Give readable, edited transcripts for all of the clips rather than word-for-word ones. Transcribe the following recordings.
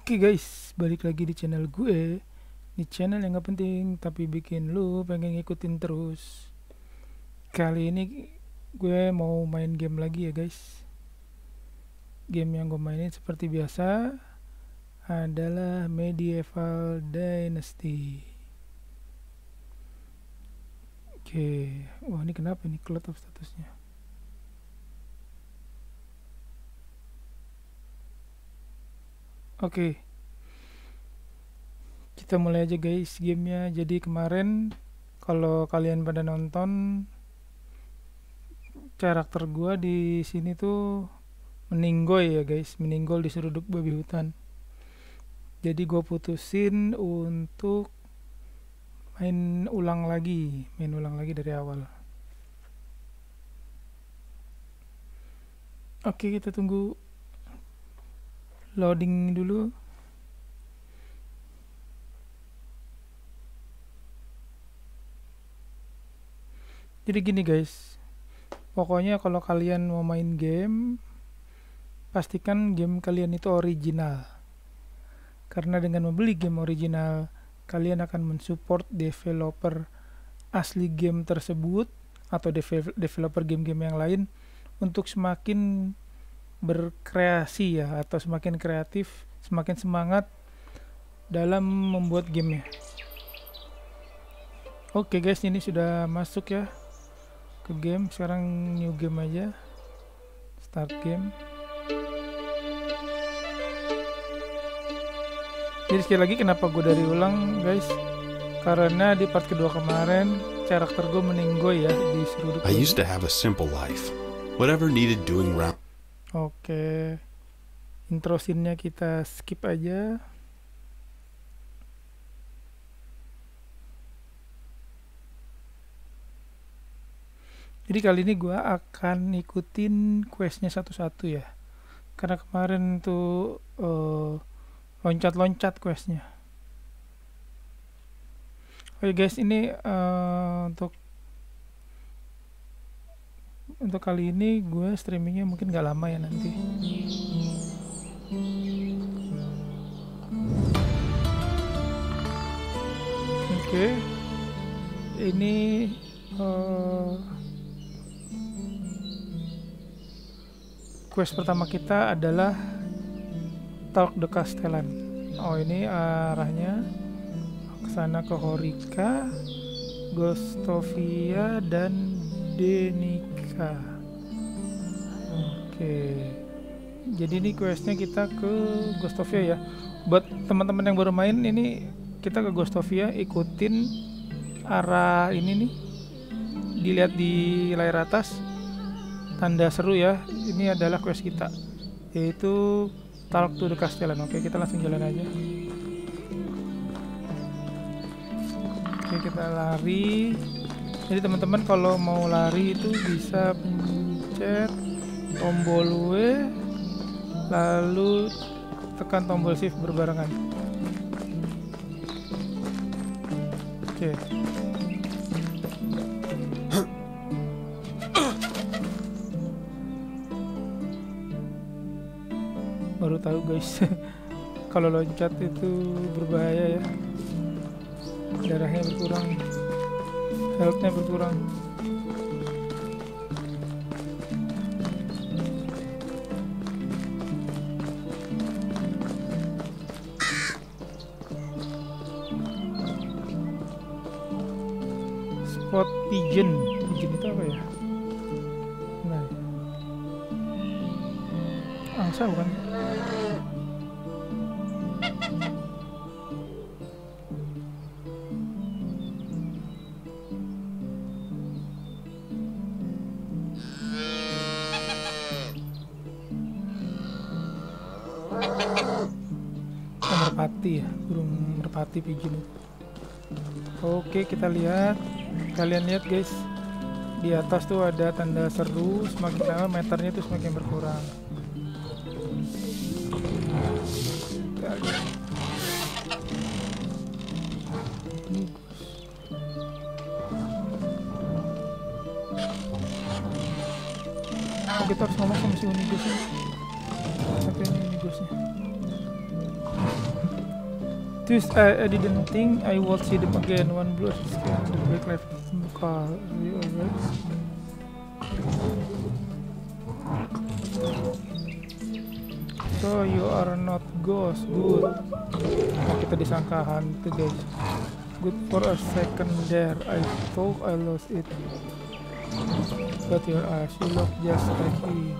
Oke guys, balik lagi di channel gue. Di channel yang gak penting tapi bikin lu pengen ngikutin terus. Kali ini gue mau main game lagi ya guys. Game yang gue mainin seperti biasa adalah Medieval Dynasty. Oke, wah ini kenapa nih cloud of statusnya? Oke, kita mulai aja guys gamenya. Jadi kemarin kalau kalian pada nonton, karakter gua di sini tuh meninggoy ya guys, meninggal di seruduk babi hutan. Jadi gua putusin untuk main ulang lagi dari awal. Oke, kita tunggu loading dulu. Jadi gini guys, pokoknya kalau kalian mau main game, pastikan game kalian itu original. Karena dengan membeli game original, kalian akan mensupport developer asli game tersebut atau developer game-game yang lain untuk semakin berkreasi ya, atau semakin kreatif, semakin semangat dalam membuat gamenya. Oke guys, ini sudah masuk ya ke game. Sekarang new game aja, start game. Jadi sekali lagi kenapa gue dari ulang guys, karena di part kedua kemarin karakter gue meninggoy ya di seruduk. I used to have a simple life. Whatever needed doing round. Oke, intro scene-nya kita skip aja. Jadi kali ini gue akan ikutin questnya satu-satu ya, karena kemarin tuh loncat-loncat questnya. Oke guys, ini untuk kali ini gue streamingnya mungkin gak lama ya nanti. Oke, ini quest pertama kita adalah Talk the Castellan. Oh, ini arahnya ke sana, ke Horika, Gostovia dan Denika. Oke, jadi ini questnya kita ke Gostovia ya. Buat teman-teman yang baru main, ini kita ke Gostovia, ikutin arah ini nih, dilihat di layar atas tanda seru ya. Ini adalah quest kita, yaitu Talk to the Castellan. Oke, kita langsung jalan aja. Oke, kita lari. Jadi teman-teman kalau mau lari itu bisa pencet tombol W lalu tekan tombol shift berbarengan. Oke. Baru tahu guys, kalau loncat itu berbahaya ya. Darahnya berkurang, health-nya berkurang. Spot pigeon. Pigeon itu apa ya? Nah, angsa bukan? Merpati ya, burung merpati pigeon. Oke, kita lihat. Kalian lihat guys, di atas tuh ada tanda seru. Semakin lama meternya tuh semakin berkurang. Oh, kita harus ngomong sama si Unigosnya. Sampai ini Unigosnya. Twist, I didn't think I would see them again. One blue scan the back left car. Alright. So you are not ghost. Good. Oh, kita disangka hantu guys. Good for a second there. I thought I lost it. But your eyes, you look just like me.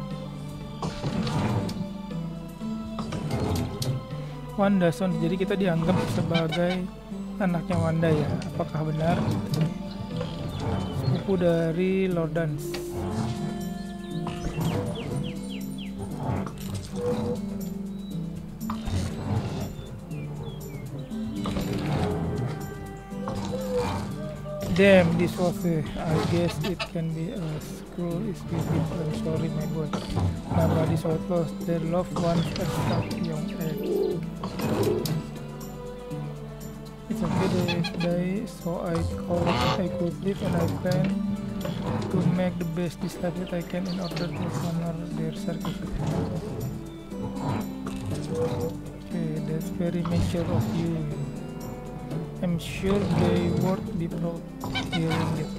Wanda Son, jadi kita dianggap sebagai anaknya Wanda ya? Apakah benar? Sepupu dari Lordans. Damn, this was I guess it can be a screw is beautiful. I'm sorry, my boy. Nobody's outlaws their loved ones at such young age. It's okay they die, so I could live and I plan to make the best this life that I can in order to honor their sacrifice. Okay, that's very mature of you. I'm sure they would be proud hearing it.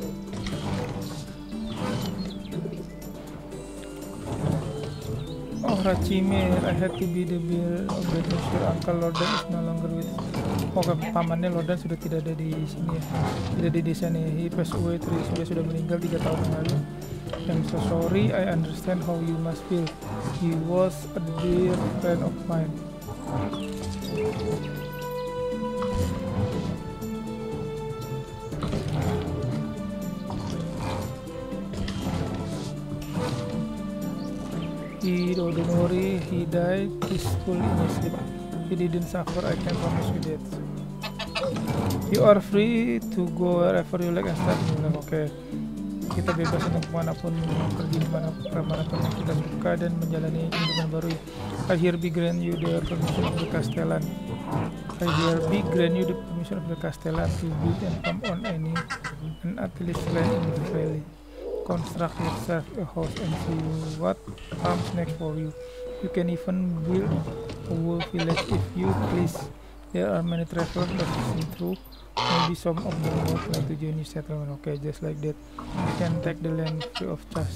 Oh, Rachimir, I had to be the bear of the sure Uncle Lordan is no longer with. Oh, pamannya Lordan sudah tidak ada di sini ya. Tidak di desa nih. He passed away 3 sudah meninggal 3 tahun yang lalu. I'm so sorry, I understand how you must feel. He was a dear friend of mine. Don't worry, he died peaceful in his sleep. He didn't suffer, I can promise you that. You are free to go wherever you like and start new life. Oke, kita bebas untuk kemanapun, pergi kemanapun yang kita suka dan menjalani kehidupan baru. I hereby grant you the permission of the Castellan. I hereby grant you the permission of the Castellan to build and camp on any and at least land in the valley. Construct yourself a house and see what comes next for you. You can even build a whole village if you please. There are many travelers passing through. Maybe some of them would like to join your settlement. Okay, just like that. You can take the land free of charge.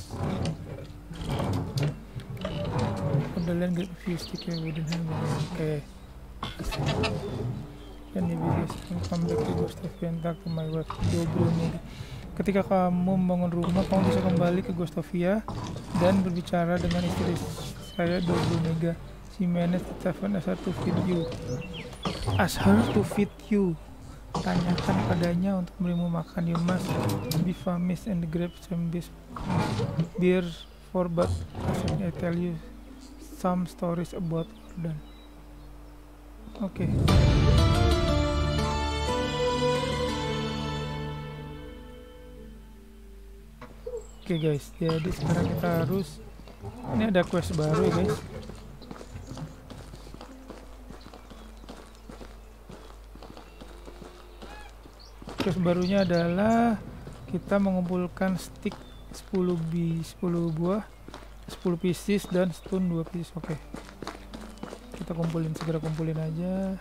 For the land, get a few stick here within hand. Okay. Can you come back to Gustavia and talk to my wife? Ketika kamu membangun rumah, kamu bisa kembali ke Gustavia dan berbicara dengan istri saya, Dobrunega. She managed to tell us to feed you. Ask her to feed you. Tanyakan padanya untuk memberimu makan. You must be famished and grab some beer for but I tell you some stories about Lordan. Oke. Oke guys, jadi sekarang kita harus, ini ada quest baru ya guys. Quest barunya adalah kita mengumpulkan stick 10 buah, 10 pieces dan stone 2 pieces. Oke. Kita segera kumpulin aja.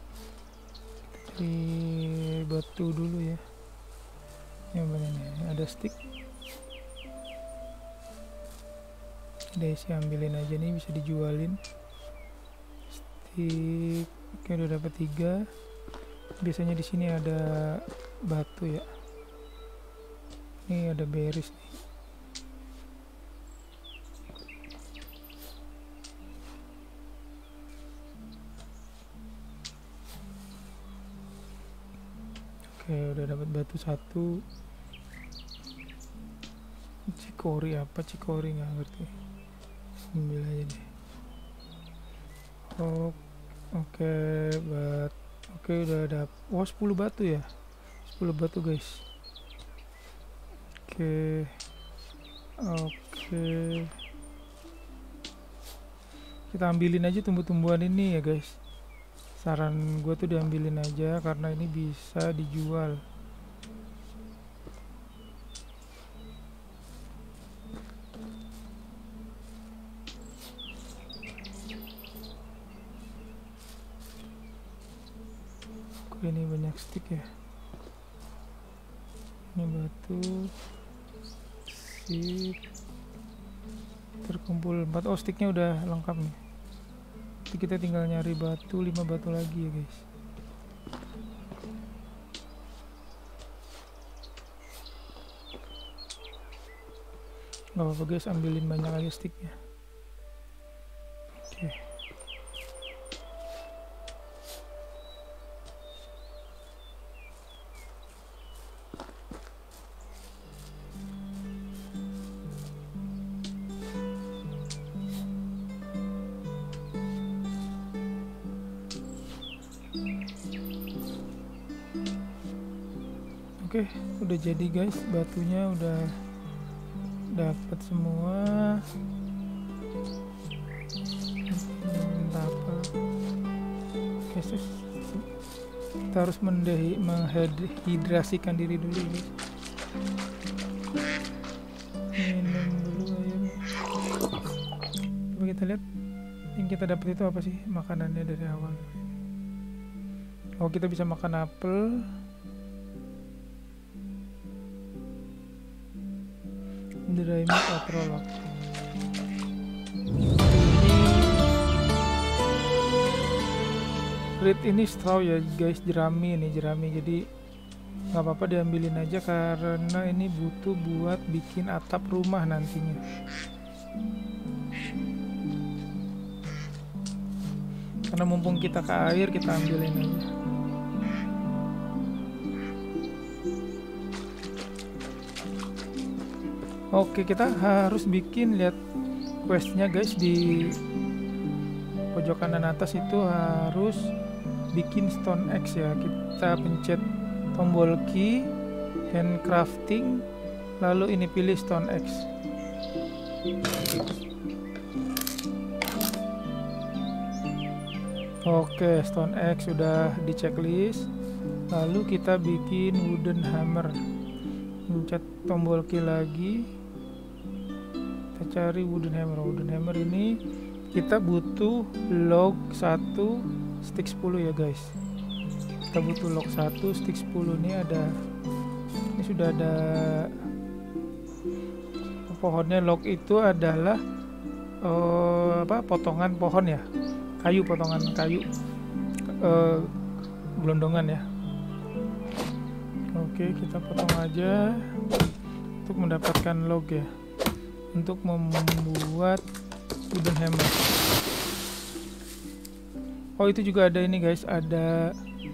Di batu dulu ya. Yang mana nih? Ada stick. Desi ambilin aja nih, bisa dijualin. Stick, oke udah dapat 3. Biasanya di sini ada batu ya. Ini ada berries nih. Oke, udah dapat batu 1. Cikori apa? Cikori nggak ngerti. Ambil aja deh. Oh, oke, oke udah ada. Oh, 10 batu ya. 10 batu guys. Oke. Kita ambilin aja tumbuh-tumbuhan ini ya guys. Saran gue tuh diambilin aja karena ini bisa dijual. ini banyak stick ya. Ini batu. Sip. Terkumpul 4. Oh, sticknya udah lengkap nih. Jadi kita tinggal nyari batu, 5 batu lagi ya guys. Gak apa-apa guys, ambilin banyak aja sticknya. Oke. Oke, udah jadi guys, batunya udah dapat semua. Entah apa. Oke, kita harus menghidrasikan diri dulu guys. Minum dulu air. Coba kita lihat yang kita dapat itu apa sih makanannya dari awal. Oh, kita bisa makan apel. Dry meat atrolog. Ini straw ya guys, jerami ini, jerami. Jadi nggak apa-apa diambilin aja karena ini butuh buat bikin atap rumah nantinya. Karena mumpung kita ke air, kita ambilin aja. Oke, kita harus bikin, lihat questnya guys, di pojok kanan atas itu harus bikin stone axe ya. Kita pencet tombol key, handcrafting, lalu ini pilih stone axe. Oke, stone axe sudah di checklist. Lalu kita bikin wooden hammer, pencet tombol key lagi. Kita cari wooden hammer. Wooden hammer ini kita butuh log 1 stick 10 ya guys. Kita butuh log 1 stick 10. Ini ada, ini sudah ada pohonnya. Log itu adalah potongan pohon ya, kayu, potongan kayu, gelondongan ya. Oke, kita potong aja untuk mendapatkan log ya, untuk membuat wooden hammer. Oh, itu juga ada ini guys, ada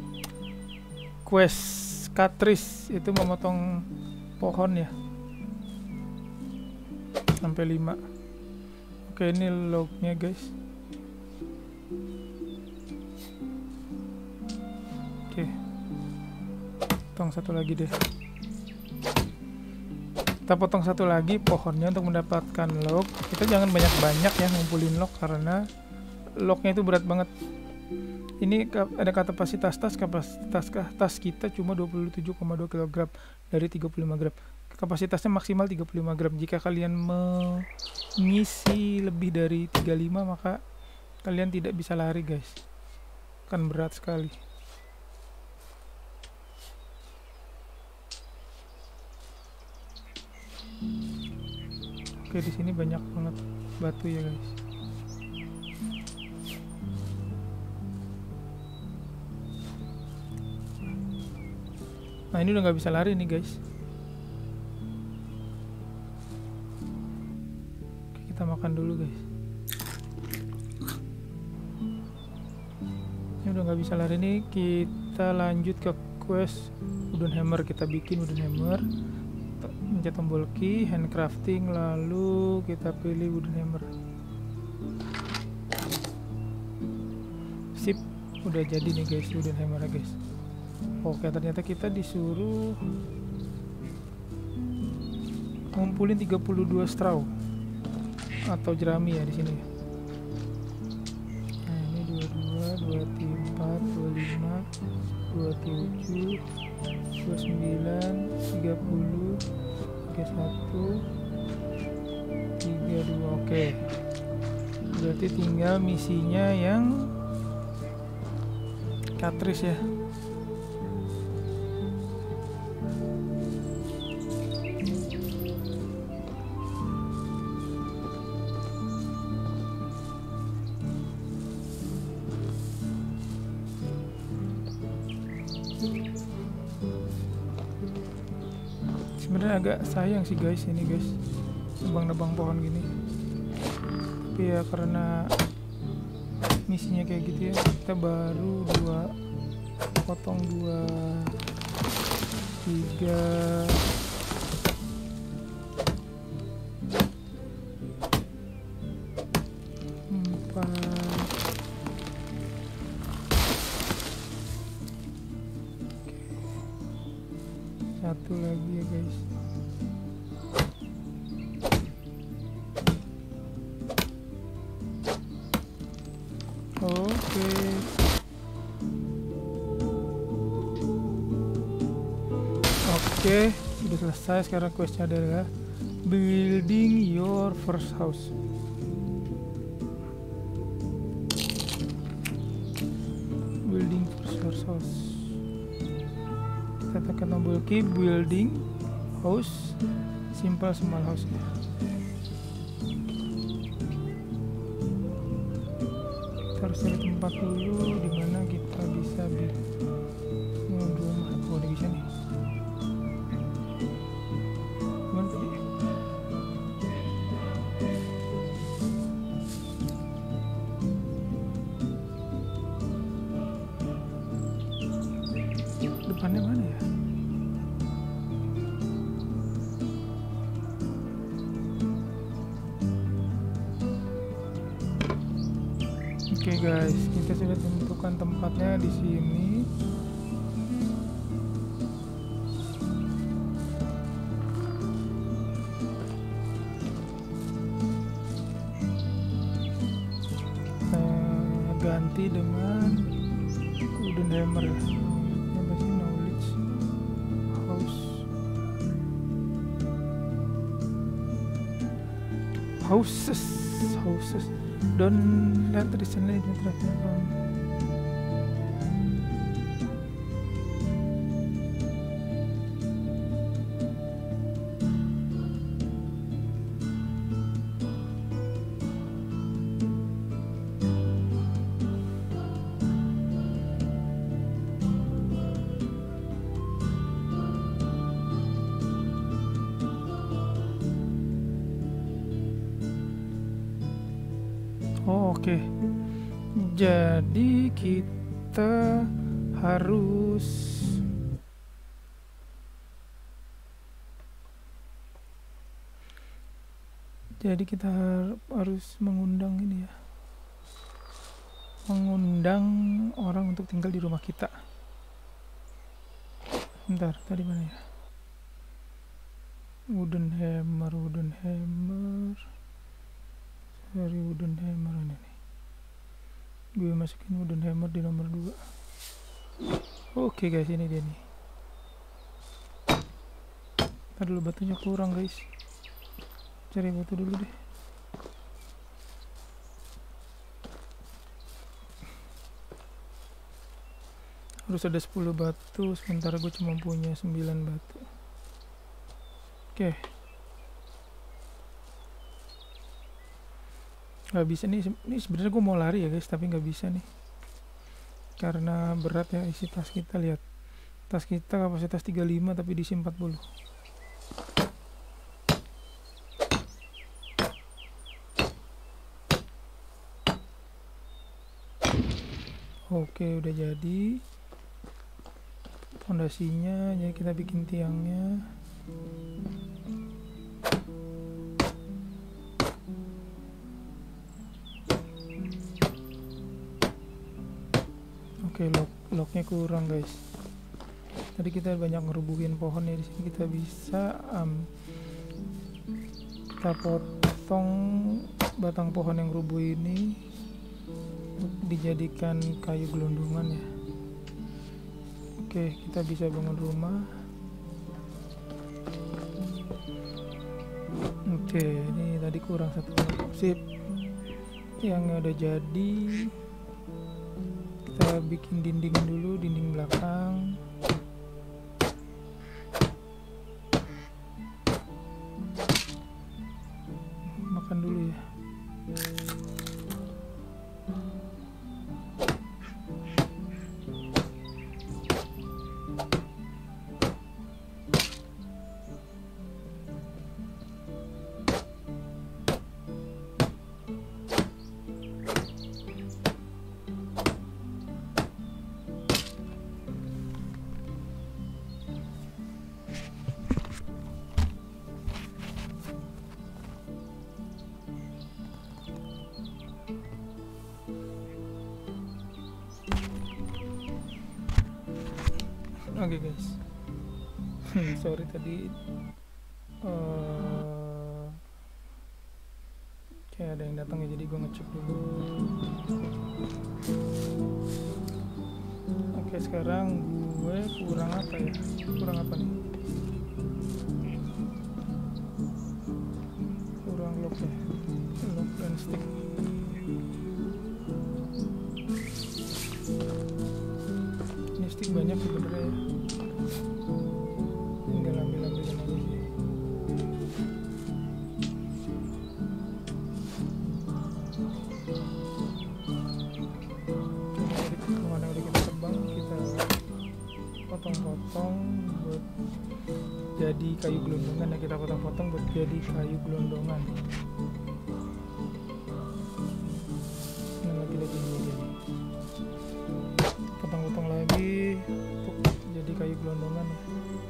quest cartridge, itu memotong pohon ya, sampai 5. Oke, ini lognya guys. Oke, potong satu lagi deh. Kita potong satu lagi pohonnya untuk mendapatkan log. Kita jangan banyak-banyak ya ngumpulin log karena lognya itu berat banget. Ini ada kapasitas tas kita cuma 27,2 kg dari 35 gram. Kapasitasnya maksimal 35 gram. Jika kalian mengisi lebih dari 35 maka kalian tidak bisa lari guys. Kan berat sekali. Oke, di sini banyak banget batu ya guys. Nah, ini udah nggak bisa lari nih guys. Oke, kita makan dulu guys. Ini udah nggak bisa lari nih. Kita lanjut ke quest wooden hammer. Kita bikin wooden hammer. Pencet tombol key, handcrafting, lalu kita pilih wooden hammer. Sip, udah jadi nih guys wooden hammer guys. Oke, ternyata kita disuruh ngumpulin 32 straw atau jerami ya di sini. Nah, ini 22, 24, 25, 27, 29, 30, 31, 32. Oke, berarti tinggal misinya yang cartridge ya. agak sayang sih guys ini guys, nebang-nebang pohon gini. Tapi ya karena misinya kayak gitu ya, kita baru potong 2, 3, 4. Satu lagi ya guys. Oke. Oke, sudah selesai. Sekarang questnya adalah building your first house. Building first house. Kita tekan tombol key, building house, simple small house ya. Kita harus cari tempat dulu di mana kita bisa bangun rumah. Oh, udah bisa nih. Gimana tadi? Depannya mana ya? Oke guys, kita sudah tentukan tempatnya di sini. Ganti dengan wooden hammer. Apa sih, knowledge house houses. Don't let recently Oke. Jadi kita harus mengundang ini ya. Mengundang orang untuk tinggal di rumah kita. Bentar, tadi mana ya? Wooden hammer. Dari wooden hammer ini nih. Gue masukin wooden hammer di nomor 2. Oke guys, ini dia nih. Ntar dulu, batunya kurang guys. Cari batu dulu deh. Harus ada 10 batu, sementara gue cuma punya 9 batu. Oke. Nggak bisa nih, ini sebenarnya gue mau lari ya guys, tapi nggak bisa nih karena berat ya isi tas kita. Lihat, tas kita kapasitas 35 tapi diisi 40. Oke, udah jadi fondasinya. Jadi kita bikin tiangnya. Oke, locknya kurang guys. Tadi kita banyak ngerubuhin pohon ya. Di sini kita bisa kita potong batang pohon yang rubuh ini untuk dijadikan kayu gelondongan ya. Oke, kita bisa bangun rumah. Oke, ini tadi kurang satu. Sip, yang udah jadi. Kita bikin dinding dulu, dinding belakang. Makan dulu ya. Oke guys. Sorry tadi kayak ada yang datang ya, jadi gue ngecek dulu. Oke, sekarang gue kurang apa ya? Kurang apa nih? Kurang lock ya. Lock dan stick. Ini stick banyak sebenarnya ya. Tinggal ambil-ambilin aja sih. Kemana udah kita tebang, kita potong-potong buat jadi kayu gelondongan ya. Kita potong-potong buat jadi kayu gelondongan. Nah, lagi ini. Potong-potong lagi untuk jadi kayu gelondongan ya.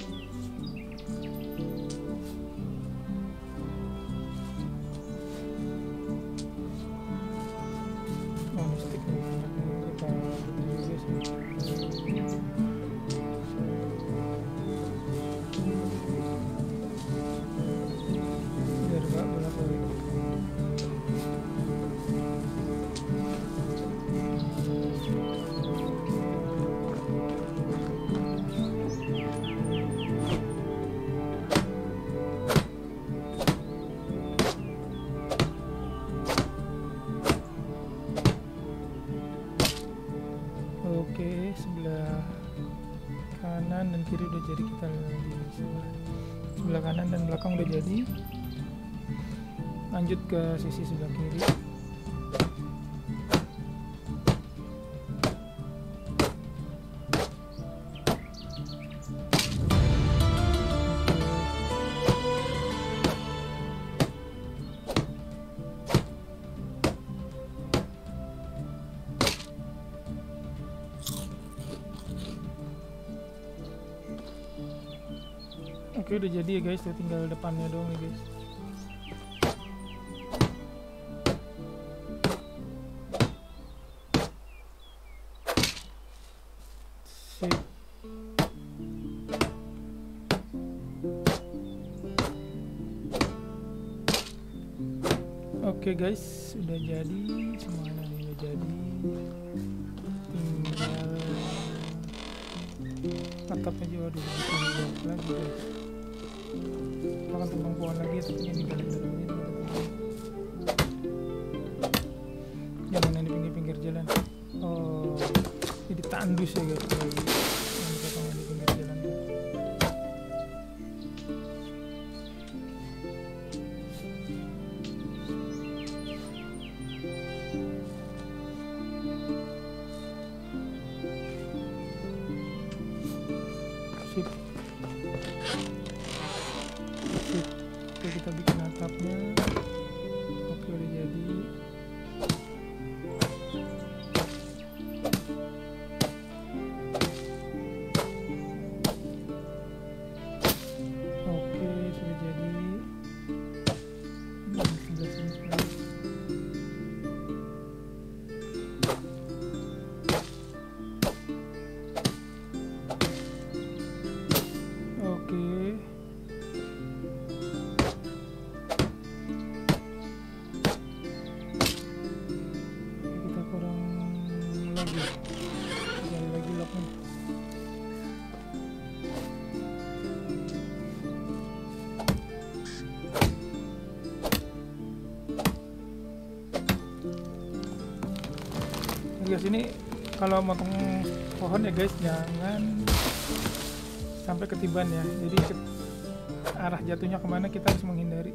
Oh, ini stick nih, kita juga sih. Biar gak bolak-balik. Oke, sebelah kanan dan kiri udah jadi, kita lagi sebelah kanan dan belakang udah jadi. Lanjut ke sisi sebelah kiri. Oke, udah jadi ya guys, udah tinggal depannya doang nih guys. Sip. Oke guys, udah jadi semuanya nih, udah jadi. Tinggal atapnya juga udah dibuat lagi guys. Kita akan tembang pohon lagi, tapi yang di dalam ini teman-teman. Jangan yang di pinggir-pinggir jalan. Oh, jadi tandus ya guys lagi. Yang dipotong di pinggir jalan. Sip. Oke, kita bikin atapnya. Oke, udah jadi. Oke, sudah jadi. Ini sebelah sini sebelah. Oke. Kita kurang lagi. Gali lagi locknya. Guys, ini kalau motong pohon ya guys, jangan sampai ketiban ya. Jadi arah jatuhnya kemana kita harus menghindari.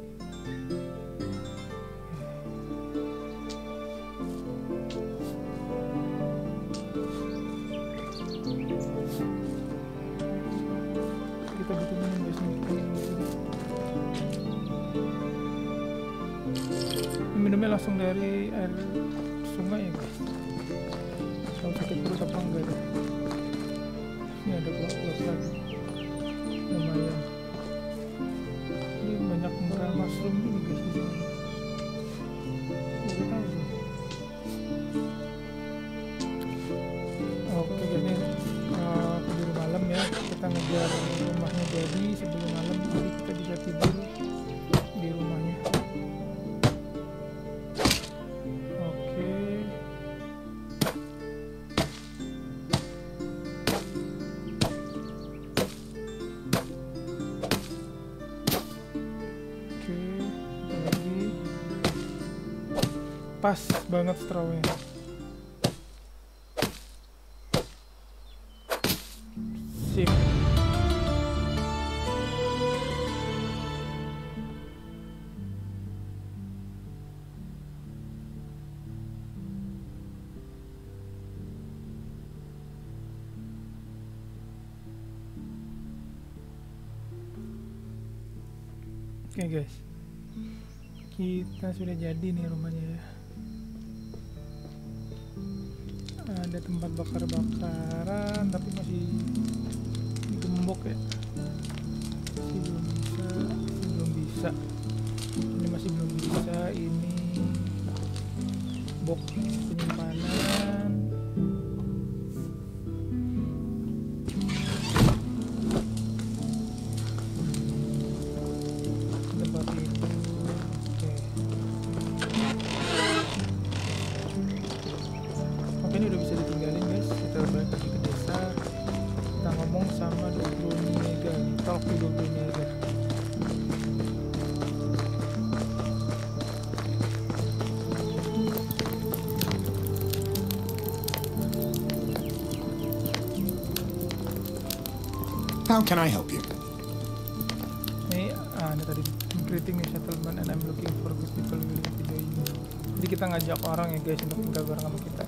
Kita butuh minum guys nih. Ini minumnya langsung dari air sungai ya guys. Kalau sakit perut apa enggak deh. Ini ada blok lagi. Lumayan. Ini banyak murah mushroom ini guys di sini. Baru tahu. Oke guys, ini keburu malam ya. biar rumahnya jadi sebelum malam, jadi kita bisa tidur di rumahnya. Oke. Oke, apa lagi? Pas banget strawnya. Sip. Oke guys, kita sudah jadi nih rumahnya ya. Ada tempat bakar-bakaran tapi masih digembok ya, masih belum bisa, ini masih belum bisa. Ini box penyimpanan. Tempat itu oke, ini udah bisa ditinggalin guys. Kita balik lagi ke desa, kita ngomong sama Dr. Niega, talk to Dr. Niega. How can I help you? Ini tadi creating a settlement and I'm looking for good people willing to join me. Jadi kita ngajak orang ya guys untuk tinggal bareng sama kita.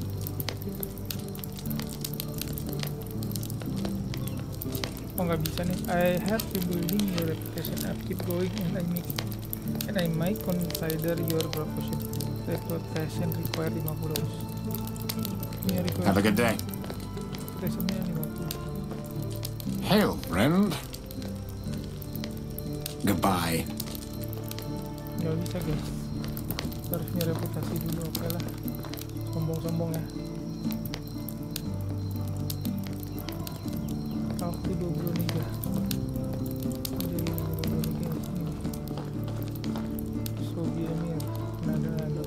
Oh nggak bisa nih. I have to building your reputation up, keep going and I might consider your proposition. Reputation require 50 hours. Ini require. Have a good day. Reputationnya 50. Hail, friend. Goodbye. Nggak bisa guys, harus punya reputasi dulu. Oke lah, sombong-sombong ya. Aku 23 Sobiemir nada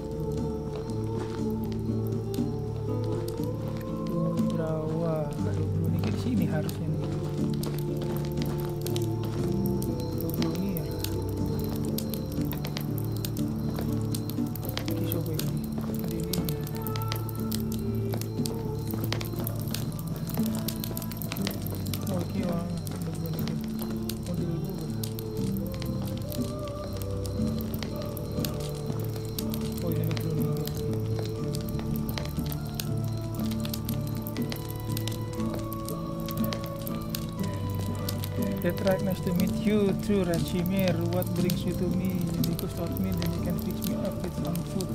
Brawa 20 nih di sini harusnya nih. That's right, nice to meet you too, Rachimir. What brings you to me? Because of me, then you can fix me up with some food.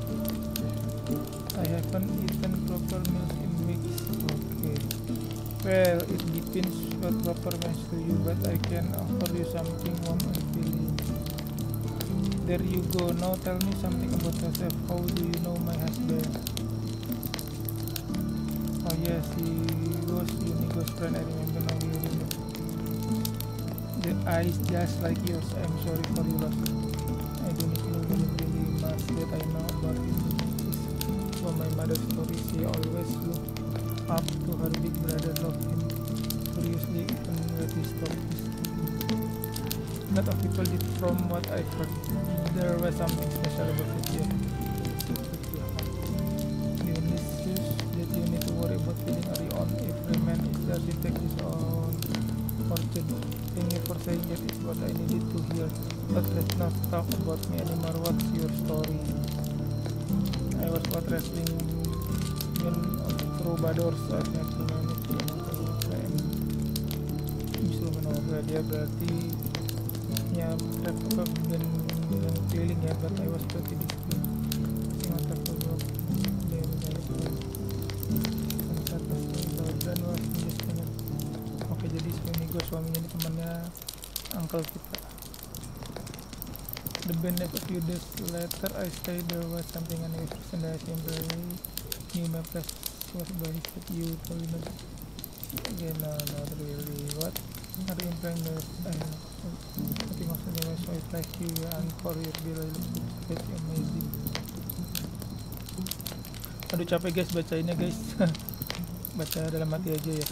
I haven't eaten proper meals in weeks. Okay. Well, it depends what proper means to you, but I can offer you something warm and filling. There you go. Now tell me something about yourself. How do you know my husband? Oh yes, he was Unigo's friend. I remember now. You remember. The eyes just like yours. I'm sorry for your loss. I don't know really much that I know about him. From my mother's story, she always looked up to her big brother, loved him furiously even when he stopped his talking. A lot of people did from what I've heard. There was something special about it, yeah. Dionysius, that you need to worry about feeling early on. Every man is there to take his own fortune. Thank you for saying that is what I needed to hear. But let's not talk about me anymore. What's your story? I was what wrestling in troubadours. I've never managed to claim instrument over. Dia berarti ya rap dan keliling ya. But I was pretty disciplined. Mata kedua dia menjadi dan was just banget. Oke, jadi ini gue suaminya ini temannya uncle kita. The band left a few days later. I stayed. There was something unusual and I temporarily knew my place was by you told me. Again, no, not really. What are you implying that nothing of the so it's like you anchor your daily life amazing. Aduh capek guys bacainnya guys. Baca dalam hati aja ya.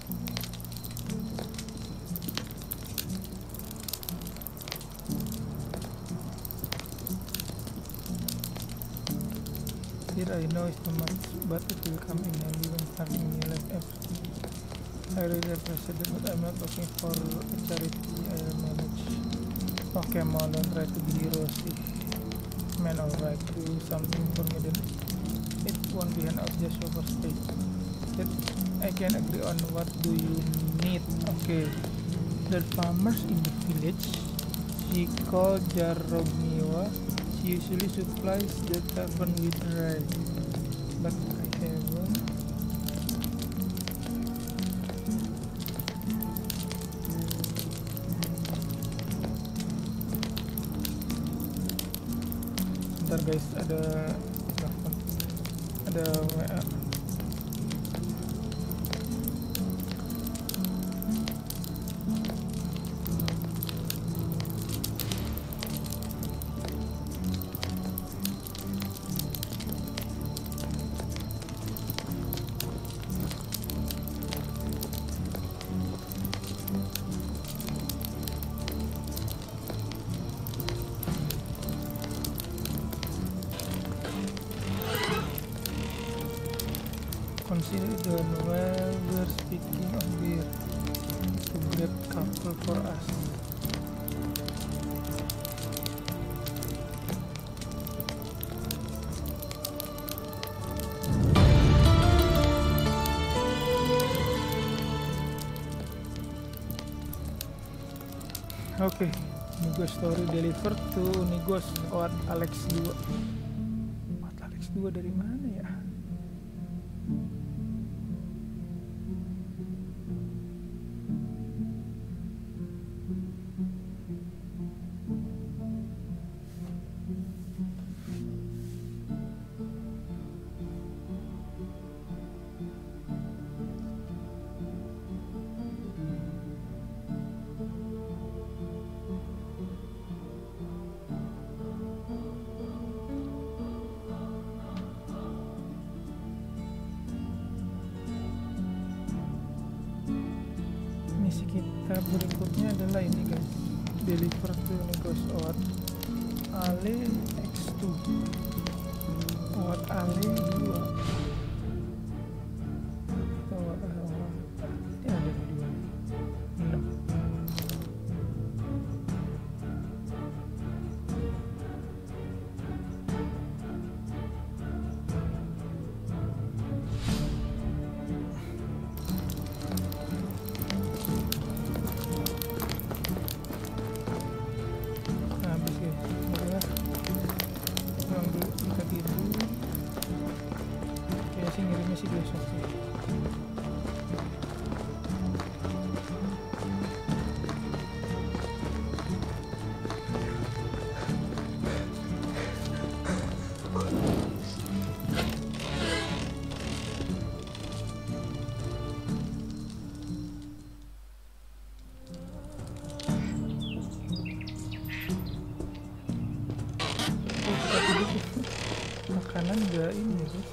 Here I know it's too much, but it will come in handy when starting new life episode. I really appreciate it, but I'm not looking for a charity I manage. Okay, Mom, don't try to be hero sih. Man, alright, do something for me then. It won't be an out, just overstay. Yet, I can agree on what do you need. Okay, the farmers in the village, she called Jarogniwa. She usually supplies the tavern with rice, but I haven't. Bentar guys, ada telepon, ada WA. Consider the while we're speaking of beer, to grab couple for us. Oke, Unigos story delivered to Unigos Oat Alex 2. Oat Alex 2 dari mana ya? Misi kita berikutnya adalah ini guys, deliver to Unigos Oat Ale X2, Oat Ale 2. Ini ada di 2 6. Habis guys, udah pulang dulu, kita tidur. Kayaknya sih ngirimnya sih besok sih. Kita tidur makanan enggak ini ya guys.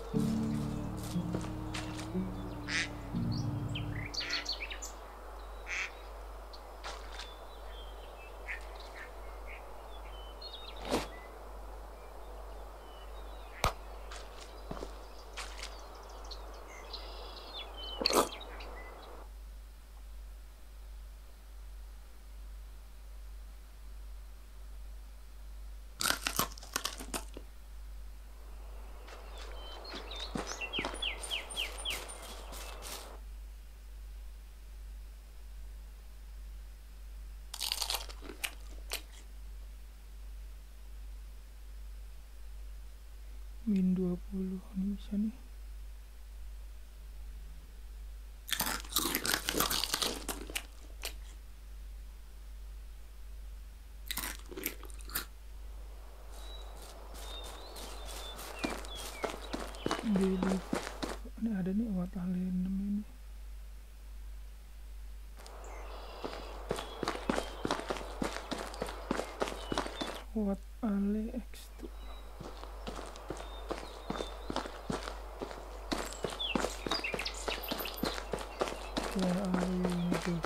Min 20 ini bisa nih. Daily. Ini ada nih Oat Ale 6 ini. What Ali X2. Where are you guys?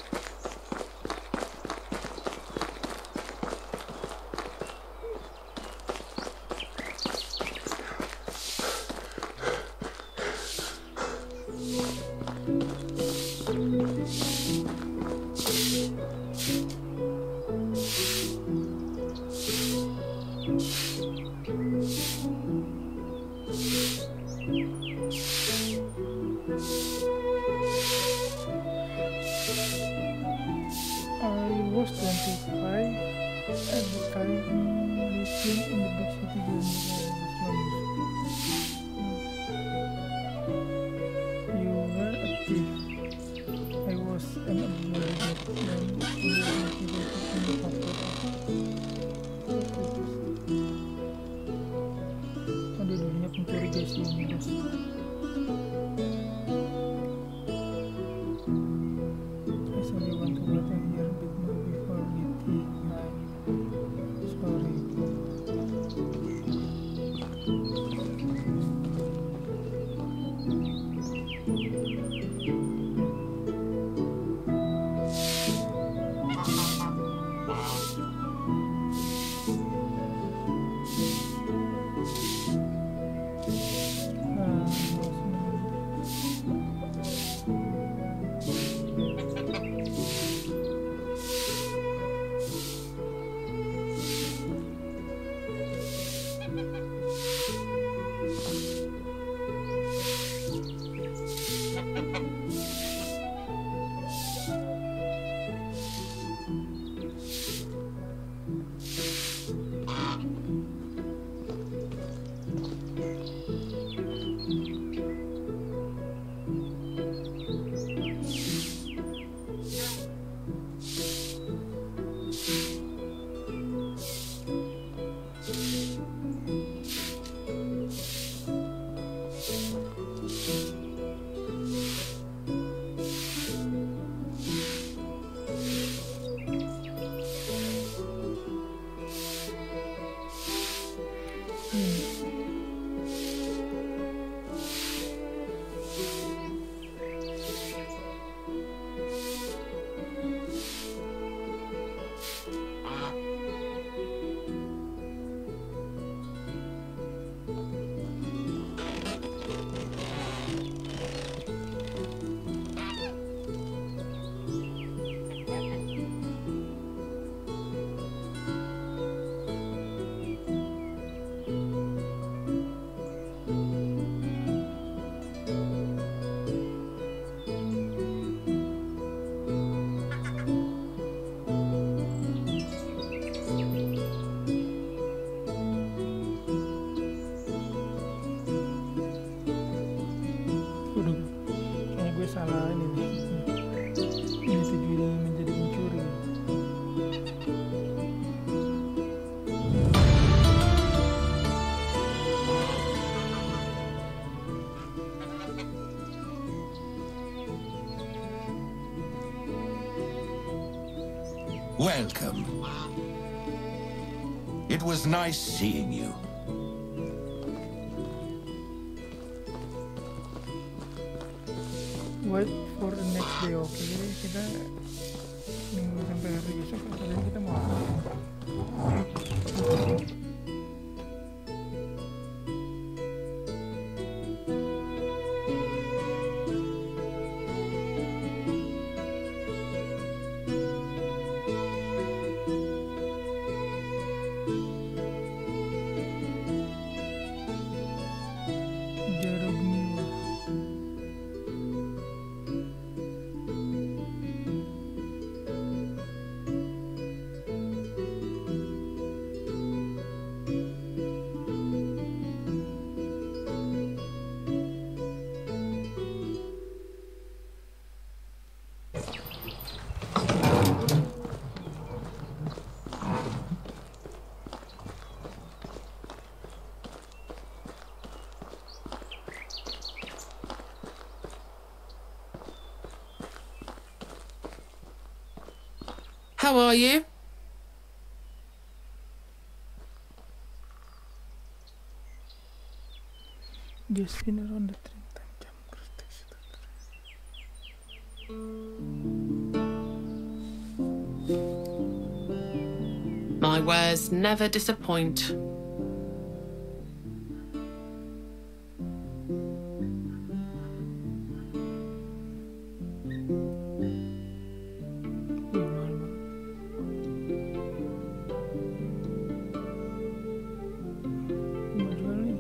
I was 25 at the time, living in the big city when you were a thief. I was an ordinary man who was motivated in the factor of ada dunia pencuri guys ini guys. I only want to let them hear a bit more before meeting. Sorry. Waduh, kayaknya gue salah ini nih. Ini tujuannya menjadi pencuri. Welcome. It was nice seeing you. Wait for the next day. Oke, jadi kita minggu sampai hari besok katanya kita mau apa? Jarugniwa. How are you? Just spin around the train time jump cross station. My wares never disappoint. Wih, mahal banget. Mau jual nih.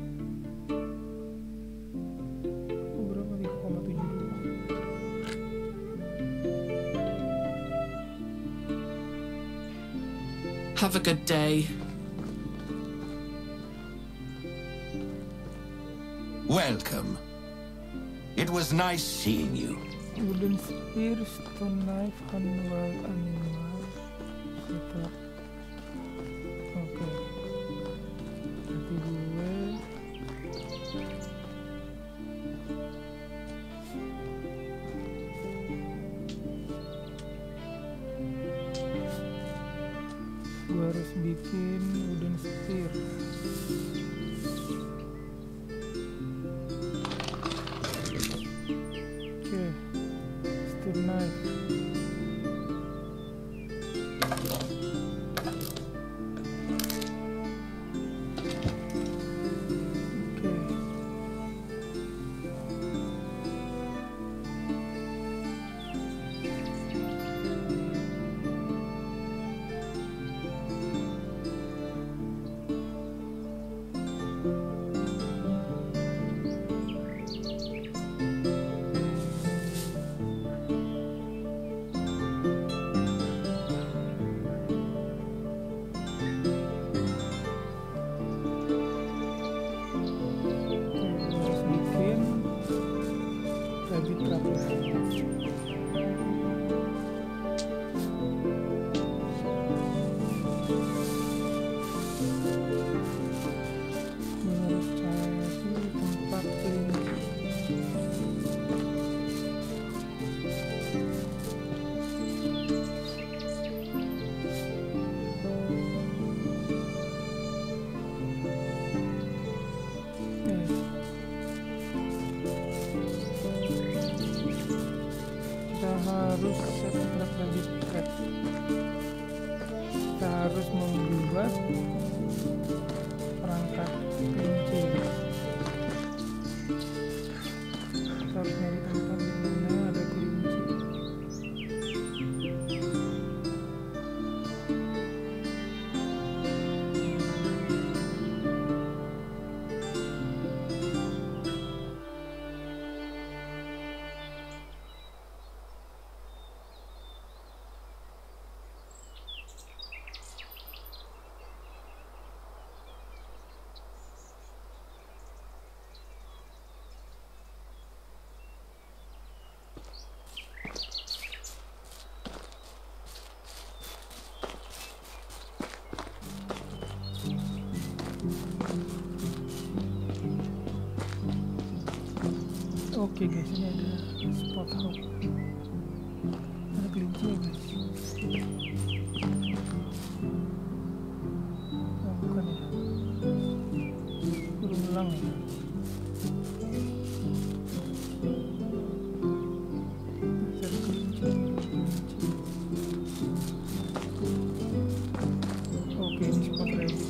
Oh, berapa? 3,72. Have a good day. Welcome. It was nice seeing you. Wooden spear, stone knife, hand wild animal. Setup. Oke. Berarti gue harus bikin wooden spear. Oke, stone knife. Oke. Harus bikin rabbit trap ya. Gue harus cari tempat kelinci. Kita harus set trap rabbit trap. Kita harus membuat perangkap kelinci. Kita harus nyari tempat di mana ada kelinci. Oke guys, ini ada spot hawk. Ada kelinci ya guys. Oh bukan ya, burung elang ya. Ada kelinci. Oke, ini spot rabbit.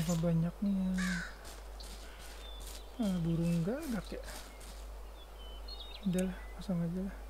Berapa banyaknya? Burung gagak ya. Udahlah, pasang aja lah.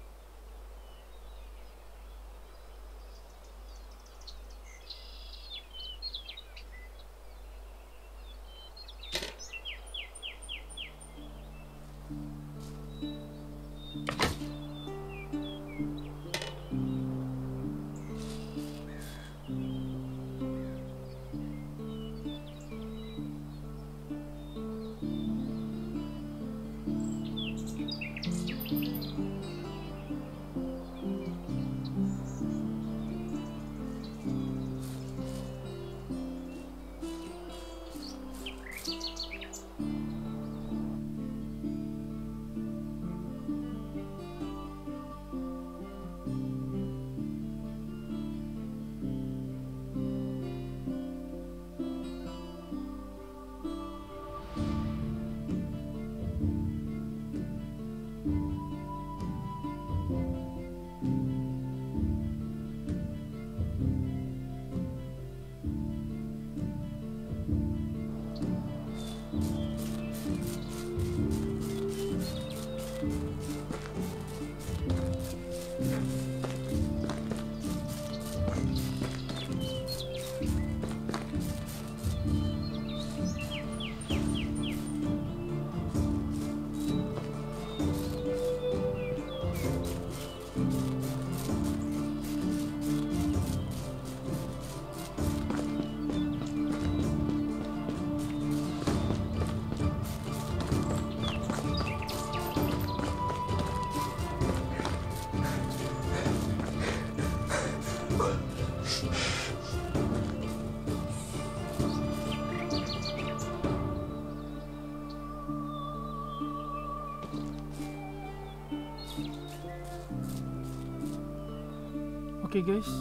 Oke guys,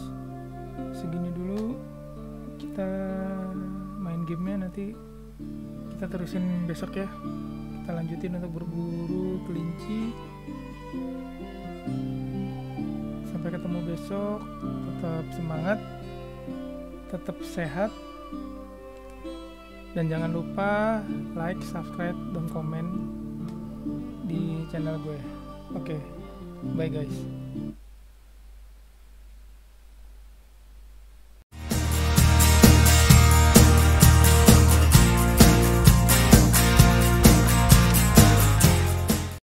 segini dulu kita main gamenya, nanti kita terusin besok ya. Kita lanjutin untuk berburu kelinci. Sampai ketemu besok, tetap semangat, tetap sehat, dan jangan lupa like, subscribe, dan komen di channel gue. Oke, bye guys.